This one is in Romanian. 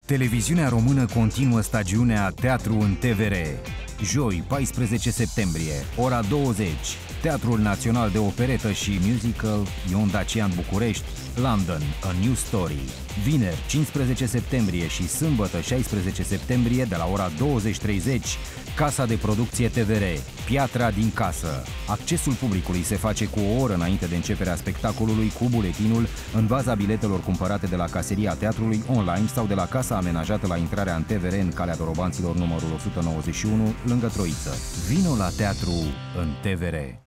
Televiziunea română continuă stagiunea Teatru în TVR. Joi, 14 septembrie, ora 20, Teatrul Național de Operetă și Musical Ion Dacian București, London, A New Story. Vineri, 15 septembrie și sâmbătă, 16 septembrie, de la ora 20:30, Casa de Producție TVR, Piatra din Casă. Accesul publicului se face cu o oră înainte de începerea spectacolului cu buletinul în baza biletelor cumpărate de la caseria teatrului online sau de la casa amenajată la intrarea în TVR în Calea Dorobanților numărul 191, lângă Troiță. Vino la teatru în TVR.